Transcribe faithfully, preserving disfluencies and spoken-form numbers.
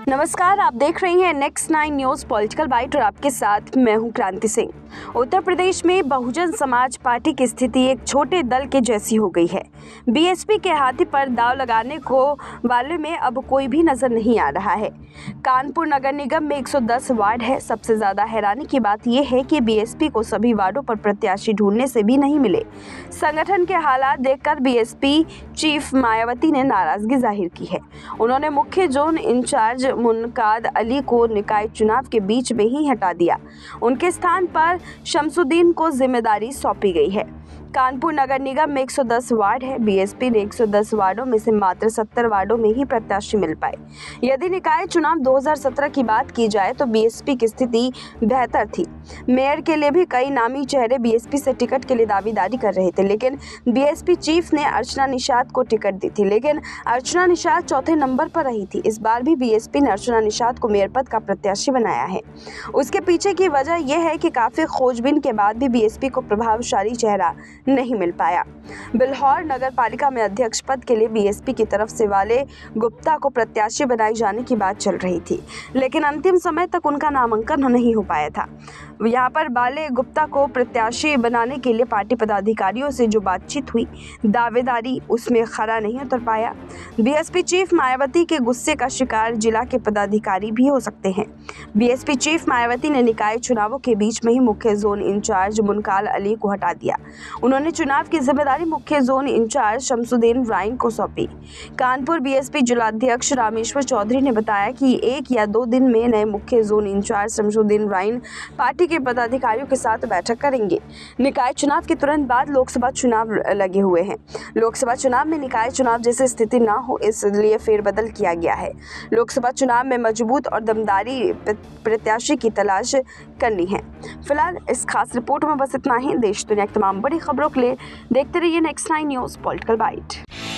नमस्कार, आप देख रहे हैं next nine news political bite और आपके साथ मैं हूं क्रांति सिंह। उत्तर प्रदेश में बहुजन समाज पार्टी की स्थिति एक छोटे दल के जैसी हो गई है। बीएसपी के हाथी पर दाव लगाने को वाले में अब कोई भी नजर नहीं आ रहा है। कानपुर नगर निगम में एक सौ दस वार्ड है। सबसे ज्यादा हैरानी की बात यह है कि बीएसपी को सभी वार्डों पर प्रत्याशी ढूंढने से भी नहीं मिले। संगठन के हालात देखकर बीएसपी चीफ मायावती ने नाराजगी जाहिर की है। उन्होंने मुख्य जोन इंचार्ज मुनकाद अली को निकाय चुनाव के बीच में ही हटा दिया। उनके स्थान पर शमसुद्दीन को जिम्मेदारी सौंपी गई है। कानपुर नगर निगम में एक सौ दस वार्ड है। बीएसपी ने एक सौ दस वार्डों में से मात्र सत्तर वार्डों में ही प्रत्याशी मिल पाए। यदि निकाय चुनाव दो हज़ार सत्रह की बात की जाए तो बीएसपी की स्थिति बेहतर थी। मेयर के लिए भी कई नामी चेहरे बीएसपी से टिकट के लिए दावेदारी कर रहे थे, लेकिन बीएसपी चीफ ने अर्चना निषाद को टिकट दी थी, लेकिन अर्चना निषाद चौथे नंबर पर रही थी। इस बार भी बीएसपी ने अर्चना निषाद को मेयर पद का प्रत्याशी बनाया है। उसके पीछे की वजह यह है कि काफी खोजबीन के बाद भी बीएसपी को प्रभावशाली चेहरा नहीं मिल पाया। बिल्हौर नगर पालिका में अध्यक्ष पद के लिए बीएसपी की तरफ से वाले गुप्ता को प्रत्याशी बनाए जाने की बात चल रही थी, लेकिन अंतिम समय तक उनका नामांकन नहीं हो पाया था। यहाँ पर बाले गुप्ता को प्रत्याशी बनाने के लिए पार्टी पदाधिकारियों से जो बातचीत हुई, दावेदारी उसमें खरा नहीं उतर पाया। बीएसपी चीफ मायावती के गुस्से का शिकार जिला के पदाधिकारी भी हो सकते हैं। बीएसपी चीफ मायावती ने निकाय चुनावों के बीच में ही मुख्य जोन इंचार्ज मुनकाल अली को हटा दिया। उन्होंने चुनाव की जिम्मेदारी मुख्य जोन इंचार्ज शमसुद्दीन राइन को सौंपी। कानपुर बीएसपी जिलाध्यक्ष रामेश्वर चौधरी ने बताया कि एक या दो दिन में नए मुख्य zone incharge Shamsuddin Rain party के पदाधिकारियों के साथ बैठक करेंगे। निकाय चुनाव के तुरंत बाद लोकसभा चुनाव लगे हुए हैं। लोकसभा चुनाव में निकाय चुनाव जैसी स्थिति न हो, इसलिए फेरबदल किया गया है। लोकसभा चुनाव में मजबूत और दमदारी प्रत्याशी की तलाश करनी है। फिलहाल इस खास रिपोर्ट में बस इतना ही। देश दुनिया की तमाम बड़ी खबरों के लिए देखते रहिए next nine news political bite.